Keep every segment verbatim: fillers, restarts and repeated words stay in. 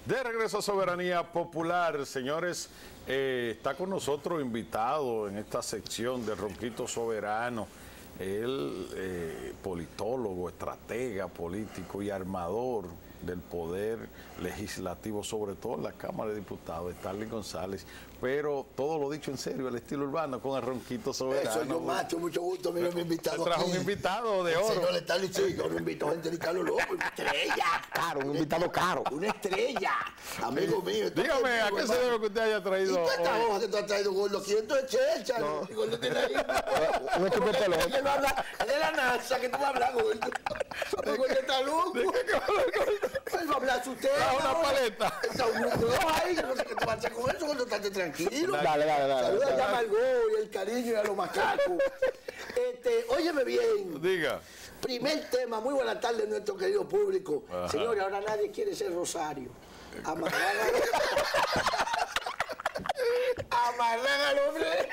De regreso a Soberanía Popular, señores, eh, está con nosotros invitado en esta sección de Ronquito Soberano, el eh, politólogo, estratega político y armador del poder legislativo, sobre todo en la Cámara de Diputados, Starling González, pero todo lo dicho en serio, el estilo urbano con el Ronquito Soberano. Eso yo, macho, mucho gusto, mira mi invitado. Trajo aquí. un invitado de el oro. Señor Starling, sí, yo no invito gente de Carlos López, una estrella. Caro, un invitado caro. Una estrella, amigo mío. Dígame, ¿a qué se debe que usted haya traído? ¿Y toda esta hoy? hoja que tú has traído, gordo? ¿Quién es Checha? No. El gordo tiene ahí. Un equipo de pelota. Él va a hablar- él de la NASA, que tú vas a hablar, gordo. El gordo está loco. Él va a hablar su tema. Trajo una ahora. paleta. Está un núcleo ahí, yo no sé qué tú vas a hacer con eso, gordo, estate tranquilo. Dale, dale, dale. Saluda dale. a Margot y el cariño y a los macacos. Este, óyeme bien. Diga. Primer tema, muy buena tarde nuestro querido público. Ajá. Señores, ahora nadie quiere ser Rosario. Amarran Amarran al hombre.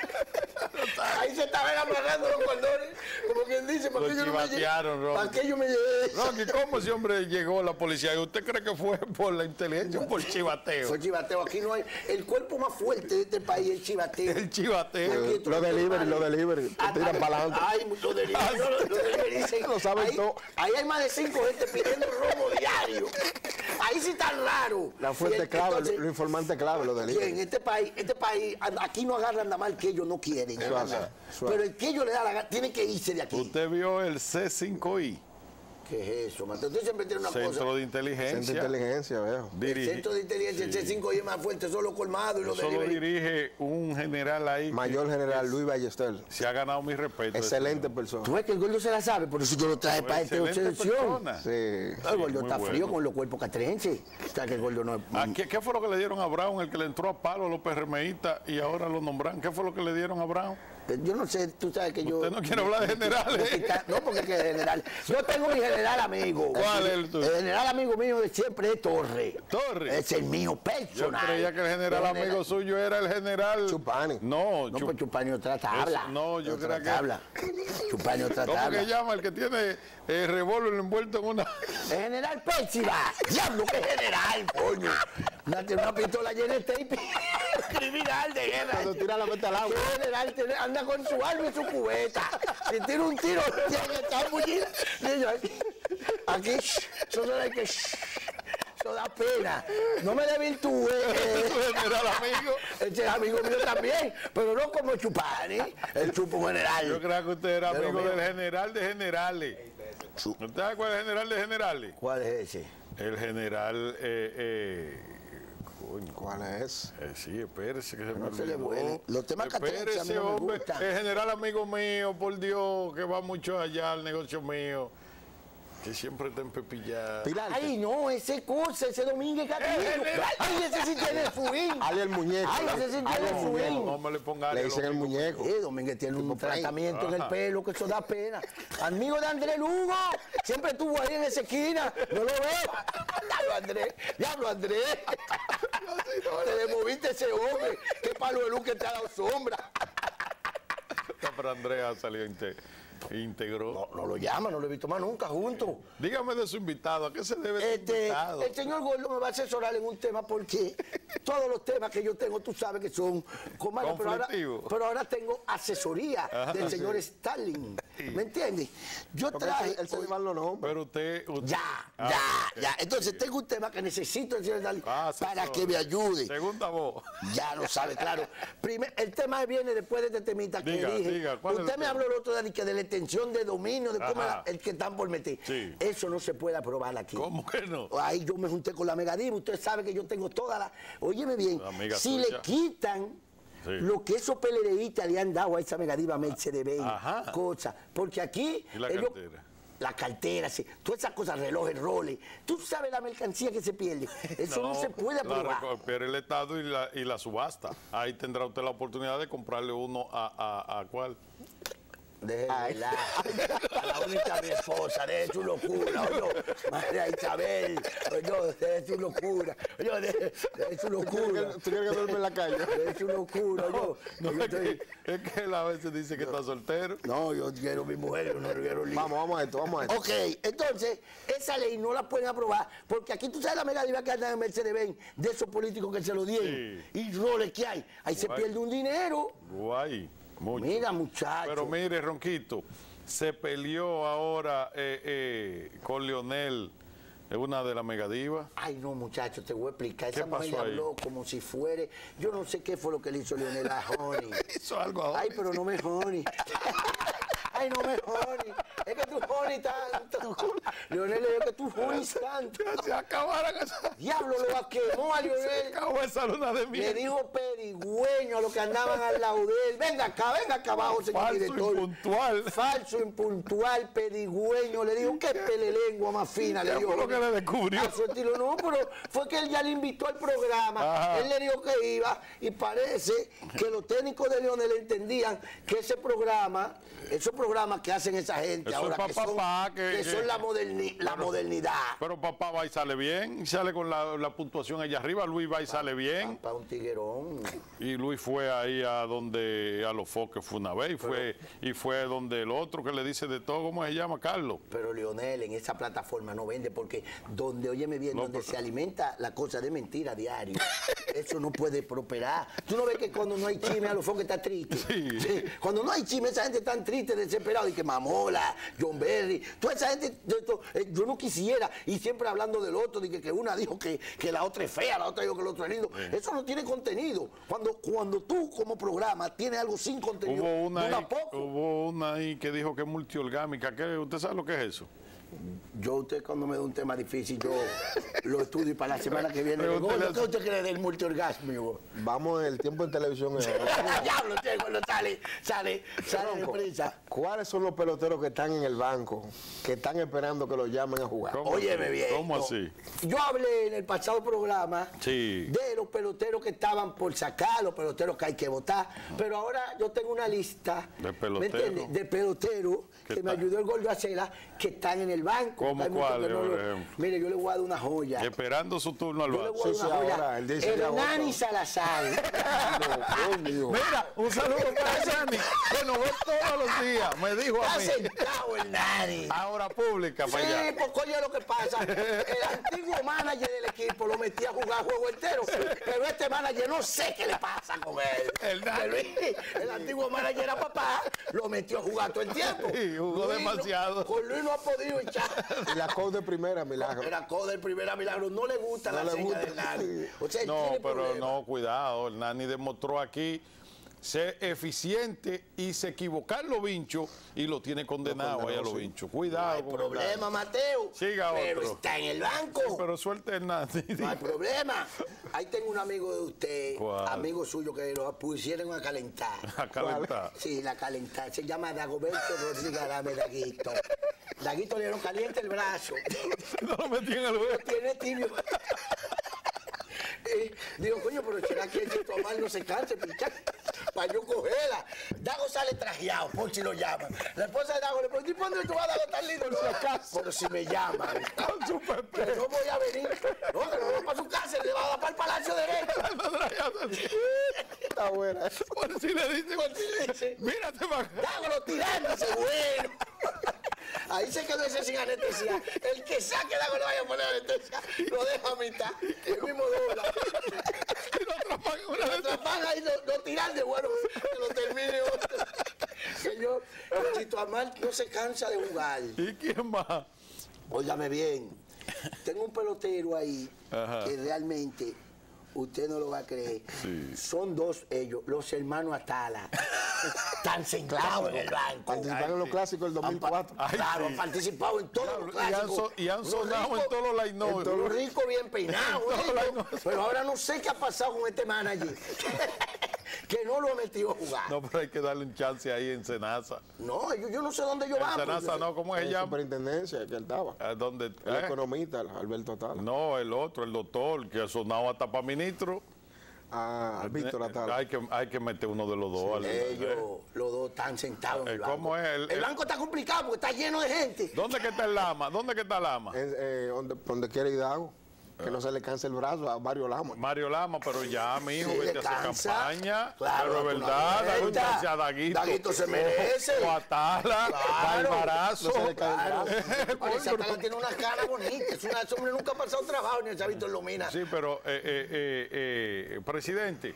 Ahí se estaban amarrando los cordones. Como quien dice, ¿para Lo qué yo no me llevé? chivatearon, Rocky. ¿Para qué yo me llevé? Rocky, ¿cómo ese hombre llegó a la policía? ¿Y usted cree que fue por la inteligencia o por chivateo? Fue chivateo. Aquí no hay. El cuerpo más fuerte de este país es el chivateo. El chivateo. Aquí Lo delivery, lo delivery. Te tiran para adelante. Ay, lo delivery. no, Lo delivery dicen. Lo saben ahí, todo. ahí hay más de cinco gente pidiendo robo diario. Ahí sí está raro. La fuente Y clave, entonces, lo informante clave, lo ¿quién? delivery. Este país, este país, aquí no agarran nada mal que ellos no quieren. Suave, Nada. suave. Pero el que ellos le da la gana, tiene que irse de aquí. Usted vio el C cinco I, ¿Qué es eso, Mateo? Usted siempre tiene una Centro cosa. de Centro de Inteligencia. inteligencia, viejo. El Dirige, centro de inteligencia, el C cinco I es más fuerte, solo colmado y lo eso lo delivery. dirige un general ahí. que Mayor general Luis Ballester. Se ha ganado mi respeto. Excelente ese persona. Tú ves que el gordo se la sabe, por eso yo lo traje señor. para esta Excelente selección. persona. Sí. El Sí, gordo muy está bueno. frío con los cuerpos castrenses. O sea que el gordo no es. ¿A qué, qué fue lo que le dieron a Brown, el que le entró a palo a los PRMistas y ahora lo nombran? ¿Qué fue lo que le dieron a Brown? Yo no sé, tú sabes que yo. Usted no quiere hablar de generales. No, porque es que general. Yo tengo mi general amigo. ¿Cuál es el tuyo? El general amigo mío de siempre es Torre. Torre. Es el mío Yo personal. creía que el general El amigo suyo era el general Chupani. No, No, Chup- pues Chupani otra tabla. Es- no, yo Otra creo que- tabla. Chupani otra ¿Cómo tabla. que llama el que tiene el revólver envuelto en una? El general Péchiva. Diablo, que general, coño. Una, una pistola llena de tape. Criminal de guerra. Cuando tira la meta al agua. El general tiene- anda con su arma y su cubeta. Si tira un tiro, tiene que estar bullido. Niño, aquí, aquí, shh, eso no hay que. shh, Eso da pena. No me desvirtúe. eh. Su general amigo. Ese es amigo mío también, pero no como Chupani, el chupo general. Yo creía que usted era Pero amigo mío. del general de generales. ¿Usted sabe cuál es el general de generales? ¿Cuál es ese? El general, eh, eh, coño, ¿Cuál es? eh, sí, espérese que se me No se le olvidó. vuele. Los temas castrenses a mí Espérese, no me hombre. gustan. El general amigo mío, por Dios, que va mucho allá al negocio mío, que siempre está en pepillada. Pilarte. Ay, no, ese cosa, ese Domínguez Castillo. Ay, ese sí tiene swing. Ali el muñeco. Ay, ese sí Ali tiene el swing. muñeco. No me le ponga Le dicen el muñeco. Eh, Domínguez tiene un Frank. tratamiento en el Ajá. pelo que eso da pena. Amigo de Andrés Lugo, siempre estuvo ahí en esa esquina. No lo veo. Diablo, Andrés. Diablo, Andrés. Te demoviste ese hombre. Qué palo de luz que te ha dado sombra. Pero Andrea salió inte- íntegro. No, no lo llama, no lo he visto más nunca juntos. Dígame de su invitado, ¿a qué se debe su Este, invitado? el señor Gordo me va a asesorar en un tema porque todos los temas que yo tengo, tú sabes que son comadre, pero ahora, Conflictivos. pero ahora tengo asesoría Ajá, del sí. señor Stalin. ¿Me entiendes? Yo Porque traje. él, él se lleva los nombres. Pero usted... usted- Ya, Ah, ya, ok. ya. Entonces tengo un tema que necesito del señor Stalin Ah, para asesor. que me ayude. Segunda voz. Ya lo sabe, claro. Primer, el tema viene después de este temita que Diga, dije. diga, ¿cuál es Usted el me tema? habló el otro día de, que de la extensión de dominio, de cómo Ajá. era el que están por meter. Sí. Eso no se puede aprobar aquí. ¿Cómo que no? Ahí yo me junté con la Megadiva, usted sabe que yo tengo toda la... Óyeme bien, La amiga si suya. le quitan Sí. lo que esos peledeístas le han dado a esa Megadiva Mercedes-Benz, Ajá. cosas, porque aquí... ¿Y la ellos- cartera? La cartera, sí, todas esas cosas, relojes, roles, tú sabes la mercancía que se pierde, eso no, se puede la aprobar. recupera el Estado y la, y la subasta. Ahí tendrá usted la oportunidad de comprarle uno a, a, a ¿cuál? Déjenla. A la única mi esposa, de su locura, oye, María Isabel, oye, de su locura, oye, de, de su locura. ¿Tú quieres que duerme en la calle? De su locura, yo. No, yo es, estoy- que, es que él a veces dice que está soltero. no, yo quiero mi mujer, yo no quiero lío. Vamos, vamos a esto, vamos a esto. Ok, entonces, esa ley no la pueden aprobar, porque aquí tú sabes la megadiva que andan en Mercedes-Benz, de esos políticos que se lo dieron, y roles que hay, ahí se Guay. pierde un dinero. Guay, mucho. Mira, muchachos. Pero mire, Ronquito, se peleó ahora eh, eh, con Leonel, es una de las megadivas. Ay, no, muchachos, te voy a explicar. ¿Qué Esa mujer le pasó ahí? habló como si fuere. Yo no sé qué fue lo que le hizo Leonel a Honey. Hizo algo ahora. Ay, pero no me Honey. Ay, no me Honey. Es que tú Honey tanto. Leonel le dijo que tú Honey tanto. Se acabaron esa, Diablo, lo quemó a se Leonel. acabó esa luna de Le miel. dijo pedigüeño a los que andaban al lado de él. Venga acá, venga acá abajo, señor Falso, director. impuntual. Falso, impuntual, pedigüeño. Le dijo, qué pelelengua más fina. Le ¿Qué dijo. fue lo que le descubrió? A su estilo, no, pero fue que él ya le invitó al programa. Ajá. Él le dijo que iba y parece que los técnicos de Leonel entendían que ese programa, esos programas que hacen esa gente Eso ahora, es pa' que son, papá, que- que son que- la, moderni- la modernidad. Pero papá va y sale bien, y sale con la, la puntuación allá arriba, Luis va y sale bien. Para un tiguerón. Y Luis fue ahí a donde, a los foques fue una vez, y fue, y fue donde el otro que le dice de todo, ¿cómo se llama, Carlos? Pero Leonel en esa plataforma no vende porque donde, óyeme bien, No, donde pero- se alimenta la cosa de mentira a diario, eso no puede prosperar. Tú no ves que cuando no hay chisme a los foques está triste. Sí. Cuando no hay chisme, esa gente está triste, desesperada, y que Mamola, John Berry, toda esa gente, de esto, eh, yo no quisiera, y siempre hablando del otro, de que, que una dijo que, que la otra es fea, la otra dijo que el otro es lindo. Eso no tiene contenido. Cuando, cuando tú como programa tienes algo sin contenido, Hubo una, dura ahí, poco. hubo una ahí que dijo que es multiorgámica. ¿Qué? ¿Usted sabe lo que es eso? Yo, usted cuando me da un tema difícil, yo lo estudio y para la semana que viene. Pregúntele Gordo, a ¿qué su- usted cree del multiorgasmo? Vamos, el tiempo en televisión es ahora. Diablo, usted cuando sale, sale, sale de Tronco, prisa. ¿cuáles son los peloteros que están en el banco, que están esperando que los llamen a jugar? ¿Cómo Óyeme así? bien. ¿Cómo no. así? Yo hablé en el pasado programa Sí. de los peloteros que estaban por sacar, los peloteros que hay que votar, pero ahora yo tengo una lista De ¿me peloteros. entiendes? De peloteros ¿Qué que me tal? ayudó el Gordo a hacerla, que están en el banco. ¿Cómo Hay muchos cuáles, que no por lo- ejemplo? Mire, yo le voy a dar una joya. Esperando su turno al Yo le bate. voy a Sí, dar una sí, joya. ahora, el dice ya Hernani otro. Salazar. Dios mío. Mira, un saludo para Hernani, que nos ve todos los días. Me dijo a Está mí. sentado Hernani. Ahora pública para Sí, allá. porque oye lo que pasa. El antiguo manager del equipo lo metía a jugar juego entero, pero este manager no sé qué le pasa con él. Hernani. Pero el antiguo manager a papá lo metió a jugar todo el tiempo. Sí, jugó Luis no- demasiado. con Luis no ha podido echar. Y la code de primera, milagro. Era coda del primer milagro, no le gusta No la le seña gusta. de Hernani. O sea, él No, tiene pero problemas. no, cuidado. El Nani demostró aquí ser eficiente y se equivocar los vinchos y lo tiene condenado condenó, ahí a los sí. vinchos. No Cuidado hay con el problema, Nani. Mateo. Siga pero otro. está en el banco. Pero suelte el Nani. No hay problema. Ahí tengo un amigo de usted, ¿Cuál? amigo suyo, que lo pusieron a calentar. A calentar. Sí, la calentar. Se llama Dagoberto Rodríguez Arame Daguito. Daguito le dieron caliente el brazo. No lo metí en el juego. Tiene tibio. Eh, digo, coño, pero será que ese tomar no se canse, picha, para yo cogerla. Dago sale trajeado, por si lo llaman. La esposa de Dago le pregunta, ¿y por dónde tú vas a Dago tan lindo? Por si acaso. Pero si me llaman. Con su Que pepe. no voy a venir. No, que no voy para su casa, le va a dar para el Palacio Derecho. Está buena. Por si le dicen, Por si le dicen, mírate para acá. Dágolo tirándose, bueno. Ahí se quedó ese sin anestesia. El que saque Dago le vaya a poner anestesia, lo deja a mitad. El mismo dobla. Y lo atrapan en una de Lo estas. atrapan ahí, lo, lo tiran de bueno, que lo termine otro. Señor, Chito Amal no se cansa de jugar. ¿Y quién más? Óigame bien, tengo un pelotero ahí Ajá. que realmente usted no lo va a creer. Son dos ellos, los hermanos Atala. Están sentados en el banco. Participaron en los clásicos del dos mil cuatro. Ay, Claro, sí. han participado en todos Claro, los y han clásicos. so- y han Los sonado en ricos- todos los line-up. en todos los ricos bien peinados. En todos los ricos. line-up. Pero ahora no sé qué ha pasado con este manager. Que no lo ha metido a jugar. No, No, pero hay que darle un chance ahí en Senasa. yo, yo no sé dónde yo En van. Senasa no, ¿cómo se En llama? superintendencia que él estaba. ¿A dónde? El ¿Eh? economista, Alberto Atala. No, el otro, el doctor, que ha sonado hasta para ministro. a Víctor Atala. Hay que, hay que meter uno de los dos. Sí, al- ellos, los dos están sentados en el banco. ¿Cómo es? El, El banco está complicado porque está lleno de gente. ¿Dónde que está el Lama? ¿Dónde que está el Lama? Es, eh, donde, donde quiere Hidalgo. Que no se le canse el brazo a Mario Lama. Mario Lama, pero ya, mi hijo, Sí, vete a hacer descansa. campaña. Claro, pero es una verdad, dale un vuelta. chance a Daguito. Daguito se merece. O a Tala, Claro. Barbarazo. No se le cae el Claro. brazo. Oye, esa Tala tiene una cara bonita. Es una, ese hombre nunca ha pasado trabajo ni el chavito en Lomina. Sí, pero, eh, eh, eh, eh, presidente,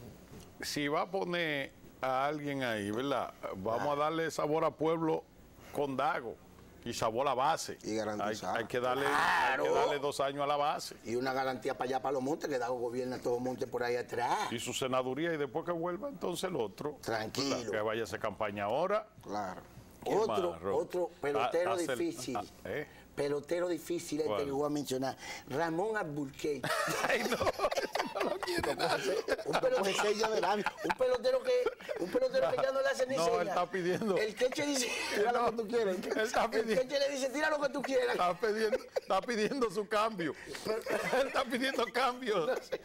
si va a poner a alguien ahí, ¿verdad? Vamos a darle sabor a pueblo con Dago y sabor a base. Y garantizar. Hay, hay que darle, Claro. hay que darle dos años a la base. Y una garantía para allá, para los montes, que Dago gobierna todos los montes por ahí atrás. Y su senaduría, y después que vuelva entonces el otro. Tranquilo. ¿verdad? Que vaya a hacer campaña ahora. Claro. ¿Quién Otro, más, Ro? otro pelotero Ah, hace el- difícil. ah, ¿eh? Pelotero difícil, este ¿Cuál? que voy a mencionar. Ramón Alburquerque. Ay, no, no lo quiero. Un Pues pelotero, ella adelante. un pelotero que un pelotero que ya no le hace ni No, señas. él está pidiendo. El queche dice, Tira lo que tú quieres. Él está el pidiendo, queche le dice, tira lo que tú quieras. está pidiendo, está pidiendo su cambio. Él está pidiendo cambio.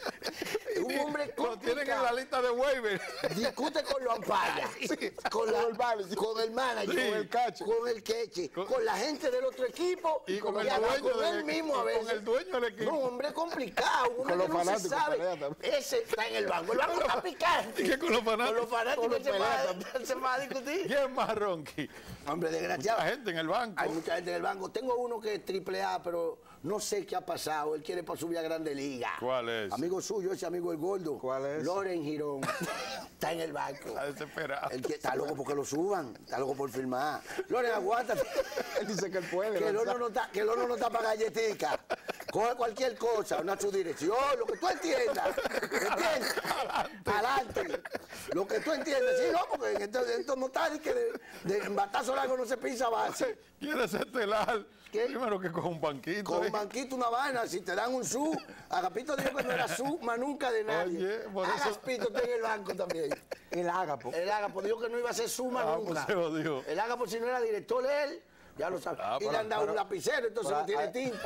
Un hombre Lo tienen en complicado. la lista de waiver. Discute con los ampayas, con, la- Con el manager. con el manager, Sí. con el cache, con el queche, Con- con, la gente del otro equipo Y con el hasta dueño con del él mismo equipo, a con veces. el dueño del equipo. No, hombre complicado, un hombre los que no se fanáticos sabe. pelea también. Ese está en el banco, el banco está picante. ¿Y qué con los fanáticos? Con los fanáticos Con los se va, peleas se va a discutir. ¿Quién más, Ronqui? Hombre, desgraciado. La gente en el banco. Hay mucha gente en el banco. Tengo uno que es triple A, pero no sé qué ha pasado. Él quiere para subir a Grande Liga. ¿Cuál es? Amigo suyo, ese amigo el gordo. ¿Cuál es? Loren Girón. Está en el banco. Está desesperado. Él que está loco porque lo suban. Está loco por firmar. Loren, aguántate. Él dice que él puede. Que el lanzar. horno no está, que el horno no está para galletica. Coge cualquier cosa, una su dirección, lo que tú entiendas. ¿Entiendes? Adelante. Lo que tú entiendes. Sí, no, porque en esto, en esto no está de que de, de en batazo largo no se pisa base. ¿Quiere ser telar? ¿Qué? Primero que con un banquito. Con ¿eh? un banquito, una vaina, si te dan un su, Agapito dijo que no era su, más nunca de nadie. Oye, por eso- Agapito está en el banco también. El ágapo. El Agapo dijo que no iba a ser suma Ah, nunca. pues se jodió. El Agapo, si no era director él, ya lo sabe. Ah, y le pero- han dado pero- un lapicero, entonces pero no tiene hay- tinta.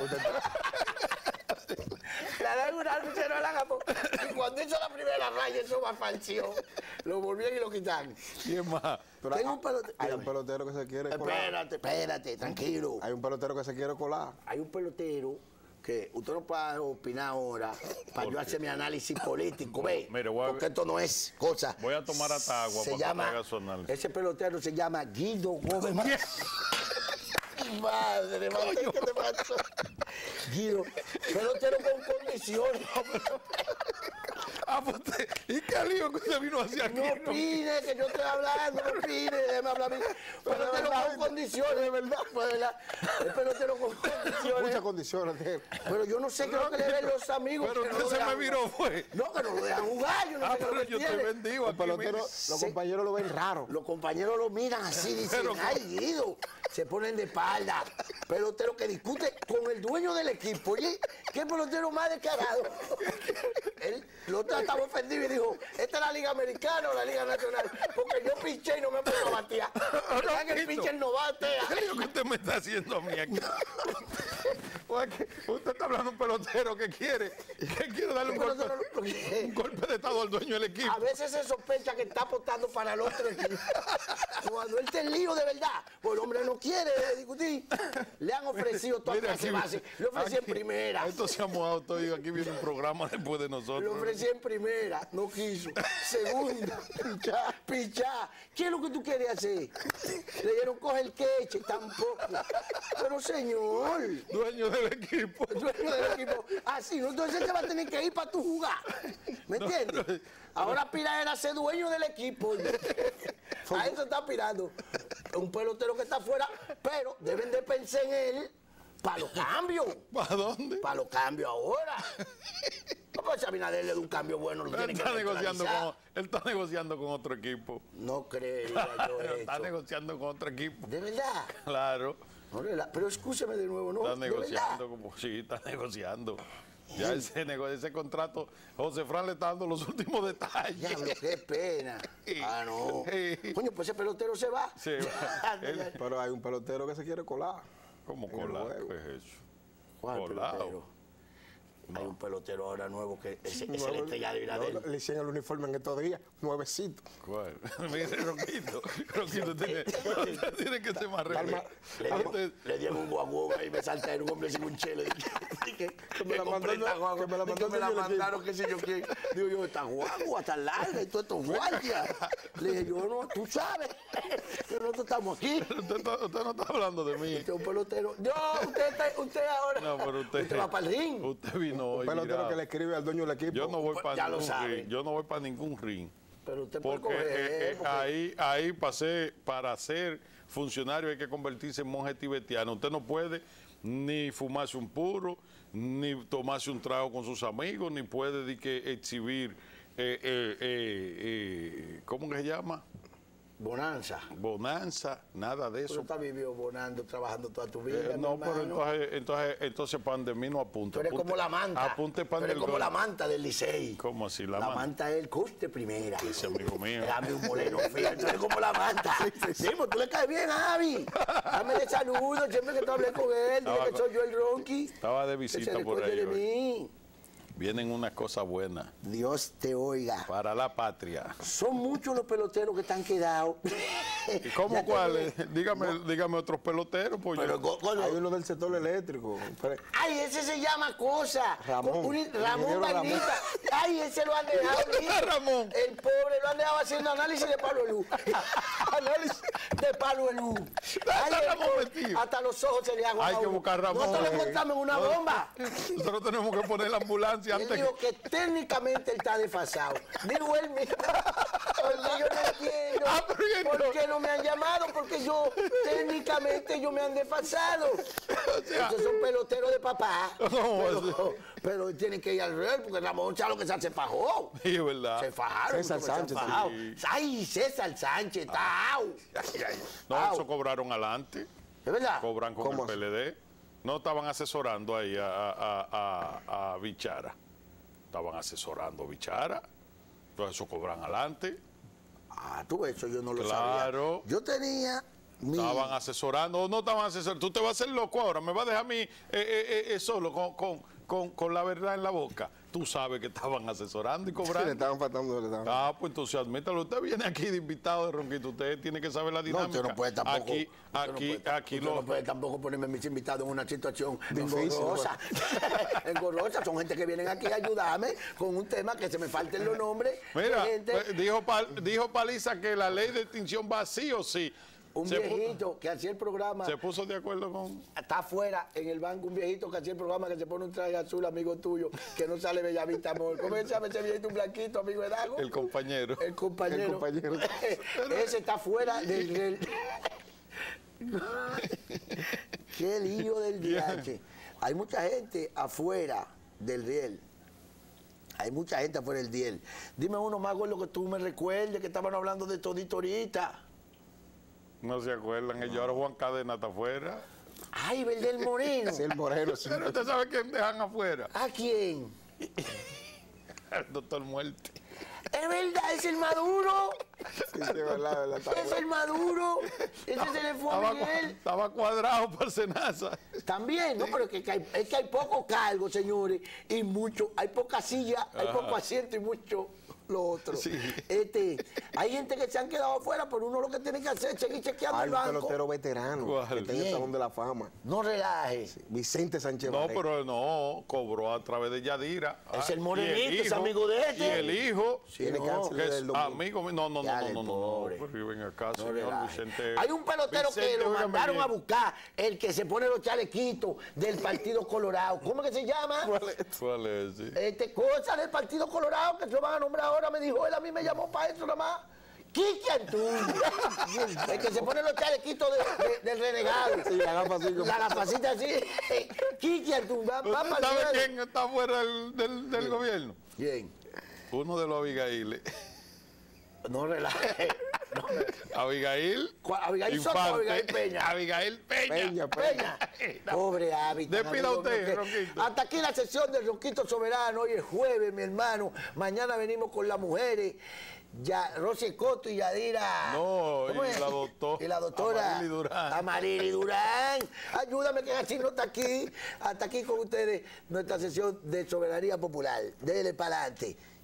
Le han dado un lapicero al Agapo. Y cuando hizo la primera raya, eso va falció. Lo volvían y lo quitan. ¿Quién más? Pero Tengo hay- un pelote- Hay un pelotero que se quiere colar. Espérate, espérate, tranquilo. Hay un pelotero que se quiere colar. Hay un pelotero que usted no puede opinar ahora para yo hacer mi análisis político, ve, mire, voy a- porque esto no es cosa. Voy a tomar hasta agua Se para que llama, haga su análisis. ese pelotero se llama Guido Gómez. Madre, madre, ¿qué te pasó? Guido, pelotero con condiciones. Ah, pues usted- ¿y qué lío que usted vino hacia aquí? No opine, que yo estoy hablando, no opine, déjeme hablar a mí. Pelotero con condiciones, de verdad, pues, ¿verdad? El pelotero con condiciones. Muchas condiciones. de él. Pero yo no sé qué es lo que le ven los amigos. Pero que no usted lo se me dejan viró, jugar. fue. No, que no lo dejan jugar, yo no Ah, sé qué es pero lo que yo estoy tiene. vendido Los aquí. peloteros, mire. los Sí. compañeros lo ven raro. Los compañeros lo miran así, dicen, Pero- ay, Guido, se ponen de espalda. Pelotero que discute con el dueño del equipo. Oye, ¿qué pelotero más descarado? Él lo trataba ofendido y dijo, ¿esta es la Liga Americana o la Liga Nacional? Porque yo pinché y no me puedo batear. ¿Verdad que el pitcher no batea? ¿Qué lío que usted me está haciendo a mí aquí? Oye, que usted está hablando de un pelotero que quiere, que quiere darle un Pero golpe, eso no- un golpe de estado al dueño del equipo. A veces se sospecha que está apostando para el otro equipo. Cuando él está en lío de verdad, pues el hombre no quiere discutir. Le han ofrecido toda Mire, clase de aquí- base. Le ofrecí en aquí- primera. Esto se ha mojado todo y aquí viene un programa después de Le nosotros. ofrecí en primera, no quiso. Segunda, pichá, pichá. ¿Qué es lo que tú quieres hacer? Le dieron coge el queche, tampoco. Pero señor, Dueño del equipo. dueño del equipo, así, ¿no? Entonces te va a tener que ir para tu jugar. ¿Me entiendes? Ahora aspira era ser dueño del equipo. A eso está aspirando. Un pelotero que está afuera, pero deben de pensar en él para los cambios. ¿Para dónde? Para los cambios ahora. No, pues a Abinader le da un cambio bueno, lo Él tiene que está, negociando neutralizar. con, él está negociando con otro equipo. No creería yo Está eso. negociando con otro equipo. De verdad. Claro. No, de verdad. Pero escúcheme de nuevo, ¿no? Está De negociando verdad. como sí, está negociando. Ya ese, nego- ese contrato, José Fran le está dando los últimos detalles. Diablo, qué pena. Sí. Ah, no. Sí. Coño, pues ese pelotero se va. Se va. Él- Pero hay un pelotero que se quiere colar. ¿Cómo En el colado? juego. ¿Qué es eso? ¿Cuál Colado. pelotero? Hay un pelotero ahora nuevo que es, es Nuevo- el estrella de no, Viradel. le hicieron el uniforme en estos días, nuevecito. ¿Cuál? Mire, Ronquito, Ronquito tiene, usted tiene que ser más Calma. rebelde. Le, dio- Usted- le dieron un guaguaga y me salta un hombre sin un chelo. Que, que, me la que mandó compré el- esta guagua, que me la y que mandó me el la dueño del mandaron, qué sé yo quién. Digo yo, esta guagua, tan larga y todo esto guardia. Le dije, yo no, tú sabes que nosotros estamos aquí. Usted, está- usted no está hablando de mí. Usted es un pelotero. No, usted, está, usted ahora. No, pero usted, va para el ring. Usted vino hoy. Pelotero mira, que le escribe al dueño del equipo. yo no voy Pues, para ya lo ningún sabe. ring. Yo no voy para ningún ring. Pero usted puede Porque, coger. eh, eh, porque- ahí, ahí pasé, para ser funcionario hay que convertirse en monje tibetiano. Usted no puede ni fumarse un puro, ni tomarse un trago con sus amigos, ni puede di que exhibir, eh, eh, eh, eh, ¿cómo que se llama? Bonanza. Bonanza, nada de Tú eso. estás viviendo bonando, trabajando toda tu vida. Eh, mi no, pero hermano. entonces, entonces, entonces pan de mí no apunte. Tú eres Apunte- como la manta. Apunte pan Tú eres del como gol. la manta del Licey. ¿Cómo así? La, La manta. manta es el coste primera. Ese amigo mío. Dame un moreno feo, tú eres como la manta. Sí, pues tú le caes bien, Avi. Dame de saludo, siempre que tú hables con él, dile Estaba que con- soy yo el Ronqui. Estaba de Que se visita por recuerde ahí. de hoy. mí. Vienen unas cosas buenas Dios te oiga. para la patria. Son muchos los peloteros que están quedados. ¿Y cómo Ya te cuáles? digo, Dígame, dígame otros peloteros, pues Pero, yo- co- co- Hay uno del sector eléctrico. Pero- Ay, ese se llama Cosa. Ramón. Un- El Ramón ingeniero Ramón. Vainita. Ay, ese lo han dejado. listo. Ramón. El pobre lo han dejado haciendo análisis de palo de luz. análisis de palo de luz. Ay, el Ramón pobre, metido. hasta los ojos se le agua. Hay que buscar Ramón. Nosotros le encontramos una bomba. Nosotros tenemos que poner la ambulancia Él antes. dijo que técnicamente él está desfasado. Digo él mismo. Porque yo no entiendo. Ah, pero ¿y ¿Por entonces? qué no me han llamado? Porque yo, técnicamente, ellos me han desfasado. sea, Esos son peloteros de papá. ¿Cómo va a pero, pero tienen que ir al real, porque Ramón Chalo que se fajó. Sí, es verdad. Se fajaron. César porque se han Sánchez, fajado. sí. Ay, César Sánchez, está out. Ay, ay. No, Au. eso cobraron adelante. ¿Es verdad? Cobran con ¿Cómo el así? P L D. No estaban asesorando ahí a, a, a, a Bichara. Estaban asesorando a Bichara. Entonces eso cobran adelante. Ah, tú eso yo no lo Claro. sabía. Yo tenía mi... Estaban asesorando o no estaban asesorando. Tú te vas a hacer loco ahora. Me vas a dejar a mí eh, eh, eh, solo con, con, con, con la verdad en la boca. Tú sabes que estaban asesorando y Sí, le cobrando. estaban faltando. Le estaban... Ah, pues entonces admítalo. Usted viene aquí de invitado de Ronquito. Usted tiene que saber la No, dinámica. usted no puede tampoco. Aquí, usted no aquí, puede- aquí usted lo. no puede tampoco ponerme mis invitados en una situación Difícil, engorrosa. engorrosa. Son gente que vienen aquí a ayudarme con un tema que se me falten los nombres. de Mira, gente, pues, dijo, Pal- dijo Paliza que la ley de extinción va sí o sí. un se, pu- viejito que hacía el programa. se puso de acuerdo con. Está afuera en el banco un viejito que hacía el programa que se pone un traje azul, amigo tuyo, que no sale Bellavista, amor. ¿Cómo se llama ese viejito, un blanquito, amigo de Dago? El compañero. El compañero. El compañero. Ese está fuera del... del- Qué lío del D H. Hay mucha gente afuera del riel. Hay mucha gente afuera del riel. Dime uno más gordo que tú me recuerdes que estaban hablando de todito ahorita. No se acuerdan. Ellos ahora Juan Cadena está afuera. Ay, Verdel Moreno. Sí, el moreno. Sí. Pero usted sabe quién dejan afuera. ¿A quién? El doctor Muerte. Es verdad, es el Maduro. Sí, sí, verdad, verdad, está Es el Maduro. Ese se le fue a Estaba, Miguel. estaba cuadrado para Senasa. También, ¿no? Pero es que hay, es que hay pocos cargos, señores, y mucho, hay poca silla, hay Ajá. poco asiento y mucho lo otro. Sí. Este, hay gente que se han quedado afuera, pero uno lo que tiene que hacer es seguir chequeando Hay el un banco. pelotero veterano ¿Cuál? que está en el ¿Quién? Salón de la Fama. No relaje. Vicente Sánchez No, Barret. pero no, cobró a través de Yadira. Es Ah, el y morenito, es hijo- amigo de este. Y el hijo, Tiene no, cáncer que es del domingo. amigo mío. No, no, Ya no, no, del no, no, pobre. no. Pero ven acá, No señor relaje. Vicente. Hay un pelotero Vicente, que lo óigame mandaron bien. a buscar, el que se pone los chalequitos del Partido Colorado. ¿Cómo es que se llama? ¿Cuál es? Sí. Este, cosa del Partido Colorado que se lo van a nombrar ahora, me dijo él, a mí me llamó para eso nada más. Quique Antún. El que se pone los chalequitos de- de- del renegado. Sí, la gafa así como- La gafacita así. Quique Antún, va, va ¿Usted para sabe el cielo. quién está fuera del, del, del gobierno? Bien. Uno de los Abigail. No relaje. No relaje. Abigail. ¿Cuál? ¿Abigail Soto o Infante. Abigail Peña? Abigail Peña. Peña, Peña. Pobre hábito. Despida usted, Ronquito. Hasta aquí la sesión del Ronquito Soberano. Hoy es jueves, mi hermano. Mañana venimos con las mujeres Ya, Rosy Coto y Yadira. No, ¿Cómo y es? la doctora. Y la doctora. Amarili Durán. Amarili Durán. Ayúdame que así no está aquí. Hasta aquí con ustedes nuestra sesión de Soberanía Popular. Dele para adelante.